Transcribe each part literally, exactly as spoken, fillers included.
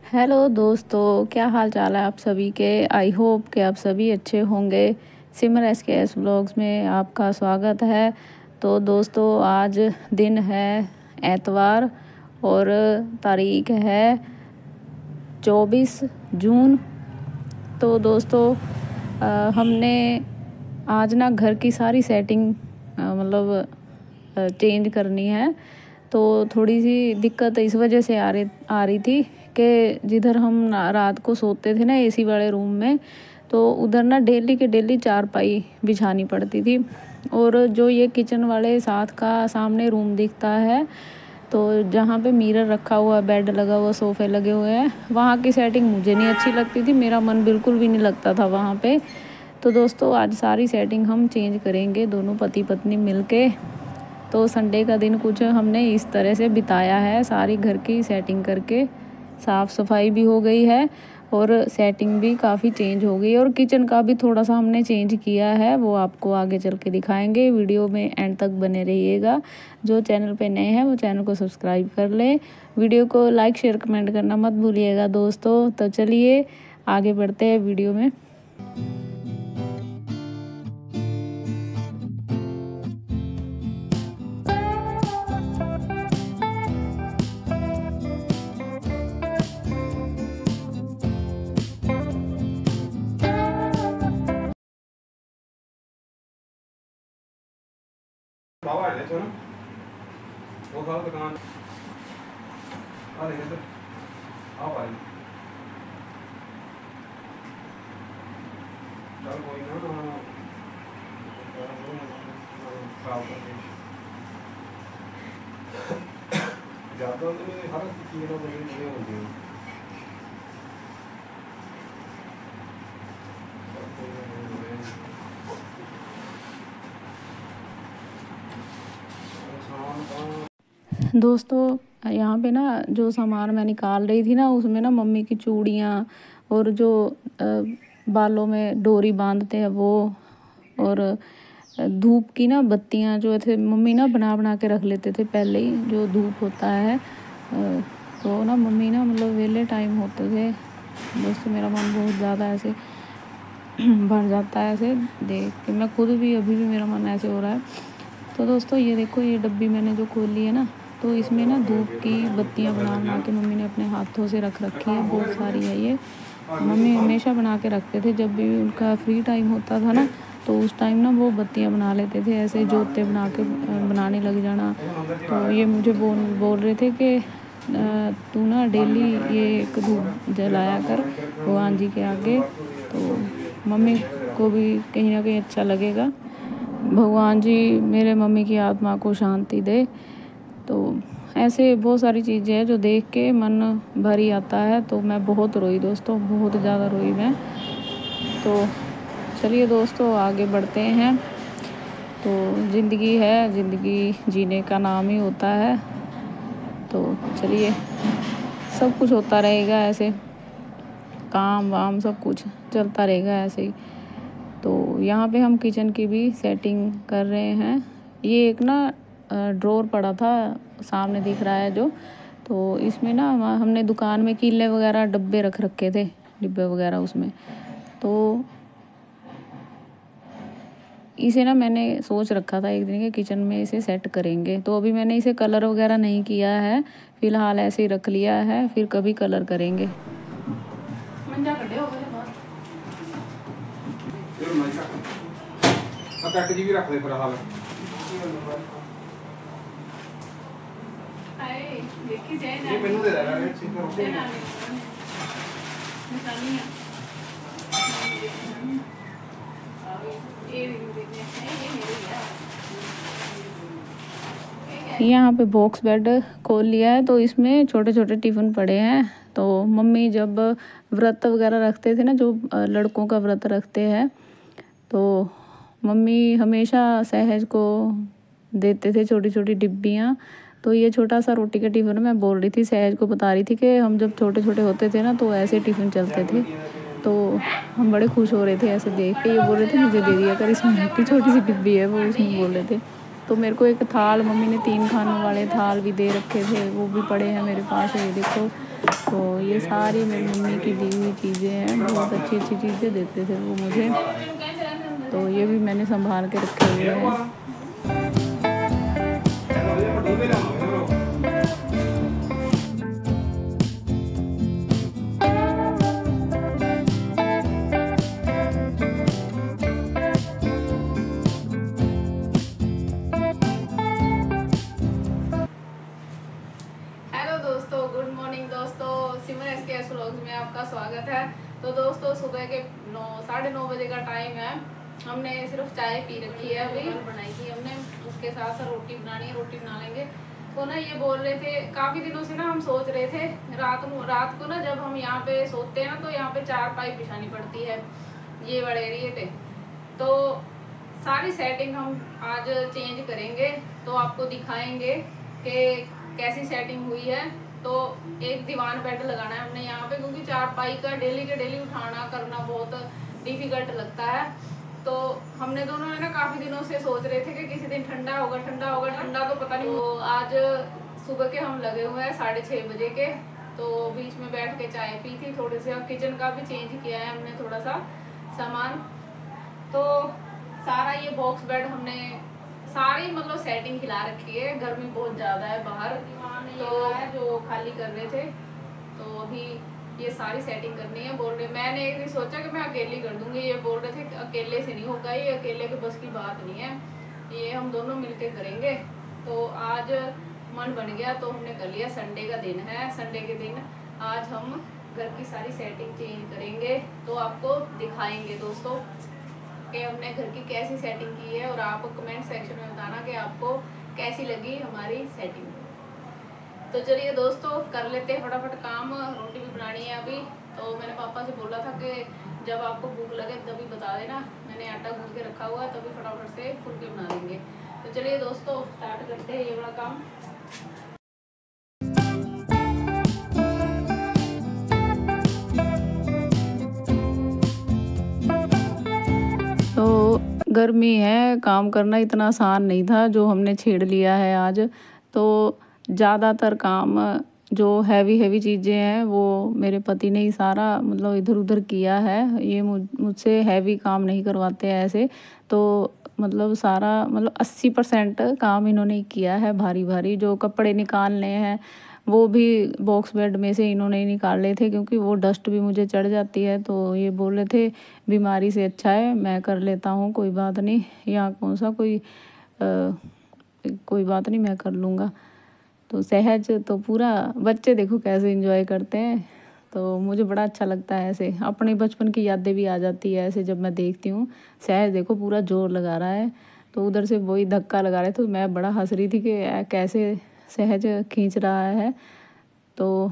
Hello दोस्तों, क्या हाल चाल है आप सभी के। आई होप कि आप सभी अच्छे होंगे। Simar S K S blogs में आपका स्वागत है। तो दोस्तों, आज दिन है एतवार और तारीख है चौबीस जून। तो दोस्तों आ, हमने आज ना घर की सारी सेटिंग मतलब चेंज करनी है। तो थोड़ी सी दिक्कत इस वजह से आ रही आ रही थी कि जिधर हम रात को सोते थे ना एसी वाले रूम में, तो उधर ना डेली के डेली चारपाई बिछानी पड़ती थी। और जो ये किचन वाले साथ का सामने रूम दिखता है, तो जहाँ पे मिरर रखा हुआ, बेड लगा हुआ, सोफ़े लगे हुए हैं, वहाँ की सेटिंग मुझे नहीं अच्छी लगती थी। मेरा मन बिल्कुल भी नहीं लगता था वहाँ पे। तो दोस्तों, आज सारी सेटिंग हम चेंज करेंगे, दोनों पति पत्नी मिलके। तो संडे का दिन कुछ हमने इस तरह से बिताया है, सारी घर की सेटिंग करके। साफ़ सफाई भी हो गई है और सेटिंग भी काफ़ी चेंज हो गई, और किचन का भी थोड़ा सा हमने चेंज किया है, वो आपको आगे चल के दिखाएंगे। वीडियो में एंड तक बने रहिएगा। जो चैनल पे नए हैं वो चैनल को सब्सक्राइब कर लें। वीडियो को लाइक शेयर कमेंट करना मत भूलिएगा दोस्तों। तो चलिए आगे बढ़ते हैं वीडियो में। बाबा है चलो वो खाओ दुकान आ रही है तो आप आइए चल कोई ना साफ करके ज़्यादा में हर चीज़ ना बनी नहीं होती है। दोस्तों, यहाँ पे ना जो सामान मैं निकाल रही थी ना, उसमें ना मम्मी की चूड़ियाँ और जो बालों में डोरी बांधते हैं वो, और धूप की ना बत्तियाँ जो थे मम्मी ना बना बना के रख लेते थे पहले ही, जो धूप होता है। तो ना मम्मी ना मतलब वेले टाइम होते थे दोस्तों, मेरा मन बहुत ज़्यादा ऐसे भर जाता है ऐसे देख के। मैं खुद भी अभी भी मेरा मन ऐसे हो रहा है। तो दोस्तों, ये देखो, ये डब्बी मैंने जो खोली है ना, तो इसमें ना धूप की बत्तियां बना बना के मम्मी ने अपने हाथों से रख रखी है। बहुत सारी है ये। मम्मी हमेशा बना के रखते थे, जब भी उनका फ्री टाइम होता था ना, तो उस टाइम ना वो बत्तियां बना लेते थे, ऐसे जोते बना के बनाने लग जाना। तो ये मुझे बोल बोल रहे थे कि तू ना डेली ये एक धूप जलाया कर भगवान जी के आगे, तो मम्मी को भी कहीं ना कहीं अच्छा लगेगा। भगवान जी मेरे मम्मी की आत्मा को शांति दे। तो ऐसे बहुत सारी चीज़ें हैं जो देख के मन भर ही आता है। तो मैं बहुत रोई दोस्तों, बहुत ज़्यादा रोई मैं। तो चलिए दोस्तों आगे बढ़ते हैं। तो ज़िंदगी है, ज़िंदगी जीने का नाम ही होता है। तो चलिए, सब कुछ होता रहेगा ऐसे, काम वाम सब कुछ चलता रहेगा ऐसे ही। तो यहाँ पे हम किचन की भी सेटिंग कर रहे हैं। ये एक ना ड्रॉर पड़ा था, सामने दिख रहा है जो, तो इसमें ना हमने दुकान में कीले वगैरह डब्बे रख रखे थे, डिब्बे वगैरह उसमें। तो इसे ना मैंने सोच रखा था एक दिन के किचन में इसे सेट करेंगे। तो अभी मैंने इसे कलर वगैरह नहीं किया है, फ़िलहाल ऐसे ही रख लिया है, फिर कभी कलर करेंगे। पैक जी भी रख दे फिलहाल। ये मेनू दे देना है ठीक है। यहाँ पे बॉक्स बेड खोल लिया है, तो इसमें छोटे छोटे टिफ़िन पड़े हैं। तो मम्मी जब व्रत वगैरह रखते थे ना, जो लड़कों का व्रत रखते हैं, तो मम्मी हमेशा सहज को देते थे छोटी छोटी डिब्बियाँ। तो ये छोटा सा रोटी का टिफ़िन मैं बोल रही थी, सहज को बता रही थी कि हम जब छोटे छोटे होते थे ना, तो ऐसे टिफ़िन चलते थे। तो हम बड़े खुश हो रहे थे ऐसे देख के। ये बोल रहे थे मुझे दे दिया कर, इसमें इतनी छोटी सी डिब्बी है, वो उसमें बोल रहे थे। तो मेरे को एक थाल, मम्मी ने तीन खानों वाले थाल भी दे रखे थे, वो भी पड़े हैं मेरे पास। ये देखो, तो ये सारी मेरी मम्मी की दी हुई चीज़ें हैं, बहुत अच्छी अच्छी चीज़ें देते थे वो मुझे, तो ये भी मैंने संभाल के रखे हुए हैं। Simar S K S vlogs में आपका स्वागत है। तो दोस्तों सुबह के नौ साढ़े नौ बजे का टाइम है। हमने सिर्फ चाय पी रखी है, अभी बनाई थी हमने, उसके साथ साथ रोटी बनानी है, रोटी बना लेंगे। तो ना ये बोल रहे थे काफ़ी दिनों से ना, हम सोच रहे थे रात रात को ना जब हम यहाँ पे सोते हैं ना, तो यहाँ पे चार पाई बिछानी पड़ती है, ये बड़े एरिए पे। तो सारी सेटिंग हम आज चेंज करेंगे, तो आपको दिखाएंगे कि कैसी सेटिंग हुई है। तो एक दीवान बेड लगाना है हमने यहाँ पे, क्योंकि चार पाई का डेली के डेली उठाना करना बहुत डिफिकल्ट लगता है। तो हमने दोनों ने ना काफ़ी दिनों से सोच रहे थे कि किसी दिन ठंडा होगा ठंडा होगा ठंडा तो पता नहीं। तो आज सुबह के हम लगे हुए हैं साढ़े छः बजे के, तो बीच में बैठ के चाय पी थी थोड़ी सी। किचन का भी चेंज किया है हमने थोड़ा सा सामान। तो सारा ये बॉक्स बेड हमने सारी मतलब सेटिंग खिला रखी है, गर्मी बहुत ज़्यादा है बाहर, तो जो खाली कर रहे थे। तो अभी ये सारी सेटिंग करनी है। बोल रहे, मैंने एक दिन सोचा कि मैं अकेली कर दूंगी, ये बोल रहे थे कि अकेले से नहीं होगा, ये अकेले के बस की बात नहीं है, ये हम दोनों मिलके करेंगे। तो आज मन बन गया, तो हमने कर लिया। संडे का दिन है, संडे के दिन आज हम घर की सारी सेटिंग चेंज करेंगे, तो आपको दिखाएंगे दोस्तों कि हमने घर की कैसी सेटिंग की है, और आप कमेंट सेक्शन में बताना कि आपको कैसी लगी हमारी सेटिंग। तो चलिए दोस्तों कर लेते हैं फटाफट काम। रोटी भी बनानी है अभी। तो मैंने पापा से बोला था कि जब आपको भूख लगे तभी बता देना, मैंने आटा गूंथ के रखा हुआ है, तभी फटाफट से फुलके बना देंगे। तो चलिए दोस्तों स्टार्ट करते हैं ये वाला काम। तो गर्मी है, काम करना इतना आसान नहीं था जो हमने छेड़ लिया है आज। तो ज़्यादातर काम जो हैवी हैवी चीज़ें हैं वो मेरे पति ने ही सारा मतलब इधर उधर किया है। ये मुझ मुझसे हैवी काम नहीं करवाते हैं ऐसे। तो मतलब सारा मतलब अस्सी परसेंट काम इन्होंने ही किया है, भारी भारी जो कपड़े निकालने हैं वो भी बॉक्स बेड में से इन्होंने ही निकाल लिए थे, क्योंकि वो डस्ट भी मुझे चढ़ जाती है। तो ये बोल रहे थे बीमारी से अच्छा है मैं कर लेता हूँ, कोई बात नहीं, यहाँ कौन सा कोई आ, कोई बात नहीं मैं कर लूँगा। तो सहज तो पूरा, बच्चे देखो कैसे एंजॉय करते हैं, तो मुझे बड़ा अच्छा लगता है ऐसे। अपने बचपन की यादें भी आ जाती है ऐसे जब मैं देखती हूँ। सहज देखो पूरा जोर लगा रहा है, तो उधर से वही धक्का लगा रहे, तो मैं बड़ा हंस रही थी कि कैसे सहज खींच रहा है। तो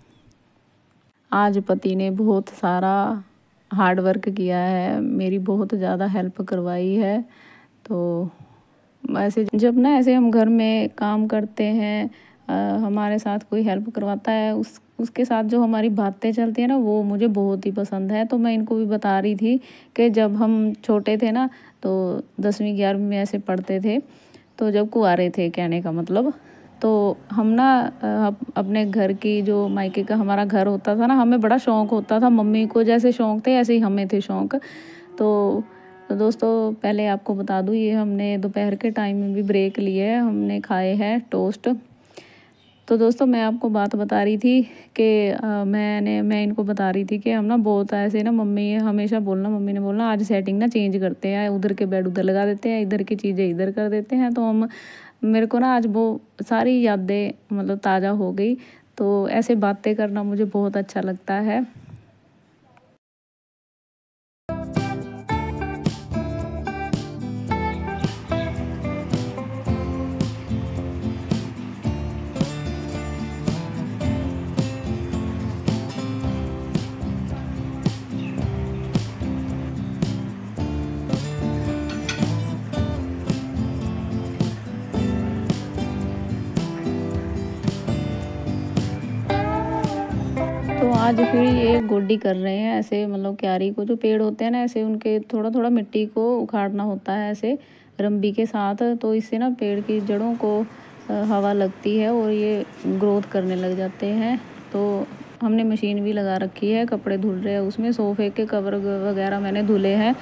आज पति ने बहुत सारा हार्ड वर्क किया है, मेरी बहुत ज़्यादा हेल्प करवाई है। तो ऐसे जब ना ऐसे हम घर में काम करते हैं, आ, हमारे साथ कोई हेल्प करवाता है, उस उसके साथ जो हमारी बातें चलती हैं ना, वो मुझे बहुत ही पसंद है। तो मैं इनको भी बता रही थी कि जब हम छोटे थे ना, तो दसवीं ग्यारहवीं में ऐसे पढ़ते थे, तो जब कुंवारे थे कहने का मतलब, तो हम ना अपने घर की जो मायके का हमारा घर होता था ना, हमें बड़ा शौक़ होता था। मम्मी को जैसे शौक़ थे ऐसे ही हमें थे शौक़। तो तो दोस्तों पहले आपको बता दूँ, ये हमने दोपहर के टाइम में भी ब्रेक लिए है, हमने खाए हैं टोस्ट। तो दोस्तों मैं आपको बात बता रही थी कि मैंने मैं इनको बता रही थी कि हम ना बहुत ऐसे ना, मम्मी हमेशा बोलना मम्मी ने बोलना आज सेटिंग ना चेंज करते हैं, उधर के बेड उधर लगा देते हैं, इधर की चीज़ें इधर कर देते हैं। तो हम मेरे को ना आज वो सारी यादें मतलब ताज़ा हो गई। तो ऐसे बातें करना मुझे बहुत अच्छा लगता है। तो आज फिर ये गोड्डी कर रहे हैं ऐसे, मतलब क्यारी को जो पेड़ होते हैं ना ऐसे, उनके थोड़ा थोड़ा मिट्टी को उखाड़ना होता है ऐसे रंबी के साथ। तो इससे ना पेड़ की जड़ों को हवा लगती है और ये ग्रोथ करने लग जाते हैं। तो हमने मशीन भी लगा रखी है, कपड़े धुल रहे हैं उसमें। सोफ़े के कवर वगैरह मैंने धुले हैं।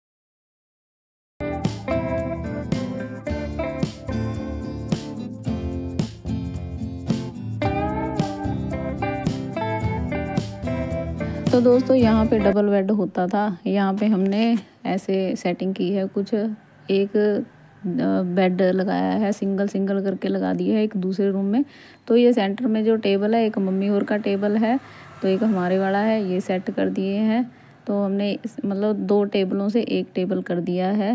तो दोस्तों यहाँ पे डबल बेड होता था, यहाँ पे हमने ऐसे सेटिंग की है कुछ। एक बेड लगाया है, सिंगल सिंगल करके लगा दिया है एक दूसरे रूम में। तो ये सेंटर में जो टेबल है, एक मम्मी और का टेबल है, तो एक हमारे वाला है, ये सेट कर दिए हैं। तो हमने मतलब दो टेबलों से एक टेबल कर दिया है।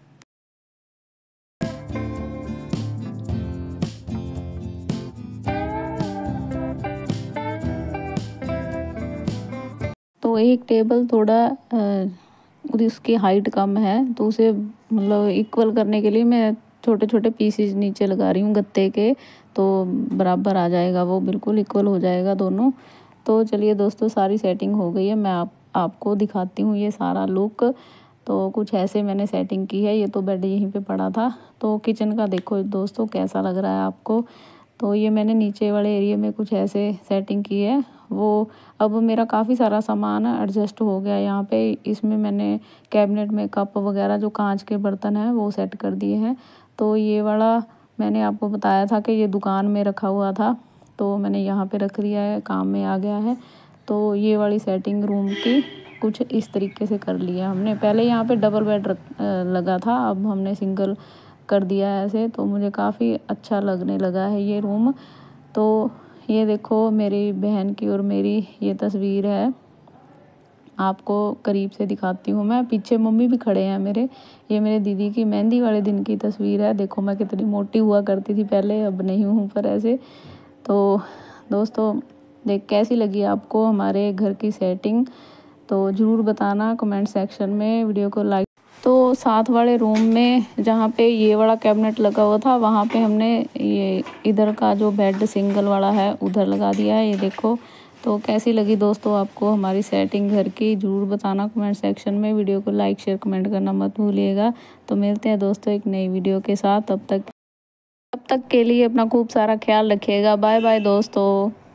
तो एक टेबल थोड़ा उसकी हाइट कम है, तो उसे मतलब इक्वल करने के लिए मैं छोटे छोटे पीसेस नीचे लगा रही हूँ गत्ते के, तो बराबर आ जाएगा, वो बिल्कुल इक्वल हो जाएगा दोनों। तो चलिए दोस्तों, सारी सेटिंग हो गई है, मैं आप आपको दिखाती हूँ ये सारा लुक। तो कुछ ऐसे मैंने सेटिंग की है। ये तो बेड यहीं पे पड़ा था। तो किचन का देखो दोस्तों कैसा लग रहा है आपको। तो ये मैंने नीचे वाले एरिया में कुछ ऐसे सेटिंग की है। वो अब मेरा काफ़ी सारा सामान एडजस्ट हो गया यहाँ पे। इसमें मैंने कैबिनेट में कप वगैरह जो कांच के बर्तन हैं वो सेट कर दिए हैं। तो ये वाला मैंने आपको बताया था कि ये दुकान में रखा हुआ था, तो मैंने यहाँ पे रख दिया है, काम में आ गया है। तो ये वाली सेटिंग रूम की कुछ इस तरीके से कर लिया हमने। पहले यहाँ पे डबल बेड लगा था, अब हमने सिंगल कर दिया है ऐसे। तो मुझे काफ़ी अच्छा लगने लगा है ये रूम। तो ये देखो मेरी बहन की और मेरी ये तस्वीर है, आपको करीब से दिखाती हूँ मैं। पीछे मम्मी भी खड़े हैं मेरे। ये मेरे दीदी की मेहंदी वाले दिन की तस्वीर है। देखो मैं कितनी मोटी हुआ करती थी पहले, अब नहीं हूँ पर ऐसे। तो दोस्तों देख कैसी लगी आपको हमारे घर की सेटिंग, तो ज़रूर बताना कमेंट सेक्शन में। वीडियो को लाइक। तो साथ वाले रूम में जहाँ पे ये वाला कैबिनेट लगा हुआ था, वहाँ पे हमने ये इधर का जो बेड सिंगल वाला है उधर लगा दिया है, ये देखो। तो कैसी लगी दोस्तों आपको हमारी सेटिंग घर की, ज़रूर बताना कमेंट सेक्शन में। वीडियो को लाइक शेयर कमेंट करना मत भूलिएगा। तो मिलते हैं दोस्तों एक नई वीडियो के साथ। तब तक तब तक के लिए अपना खूब सारा ख्याल रखिएगा। बाय बाय दोस्तों।